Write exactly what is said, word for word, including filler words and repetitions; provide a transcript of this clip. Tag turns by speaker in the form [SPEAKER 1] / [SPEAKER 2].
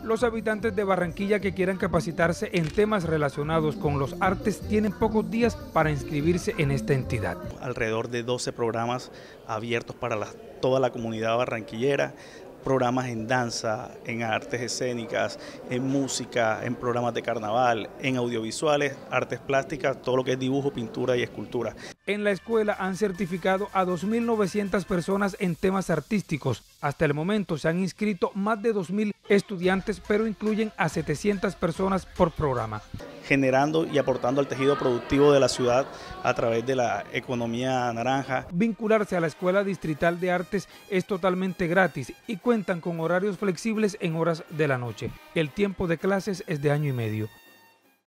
[SPEAKER 1] Los habitantes de Barranquilla que quieran capacitarse en temas relacionados con los artes tienen pocos días para inscribirse en esta entidad.
[SPEAKER 2] Alrededor de doce programas abiertos para la, toda la comunidad barranquillera, programas en danza, en artes escénicas, en música, en programas de carnaval, en audiovisuales, artes plásticas, todo lo que es dibujo, pintura y escultura.
[SPEAKER 1] En la escuela han certificado a dos mil novecientas personas en temas artísticos. Hasta el momento se han inscrito más de dos mil estudiantes, pero incluyen a setecientas personas por programa,
[SPEAKER 2] generando y aportando al tejido productivo de la ciudad a través de la economía naranja.
[SPEAKER 1] Vincularse a la Escuela Distrital de Artes es totalmente gratis y cuentan con horarios flexibles en horas de la noche. El tiempo de clases es de año y medio.